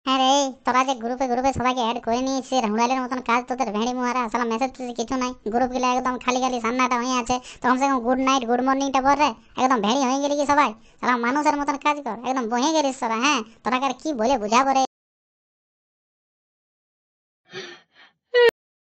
হ্যাঁ রে, তোরা যে গ্রুপে গ্রুপে সবাইকে অ্যাড করে নিয়েছিস, রাহুলালের মতন কাজ তোদের ভেড়ি মুহারা, সালা মেসেজ কিছু নাই, গ্রুপ গুলো একদম খালি খালি সান্নাটা হয়ে আছে। তো কমসে কম গুড নাইট গুড মর্নিংটা বল রে। একদম ভেড়ি হয়ে গেলি কি সবাই? সালা মানুষের মতন কাজ কর, একদম বহে গেলিস তোরা। হ্যাঁ, তোরাকে আর কি বলে বুঝাবো রে।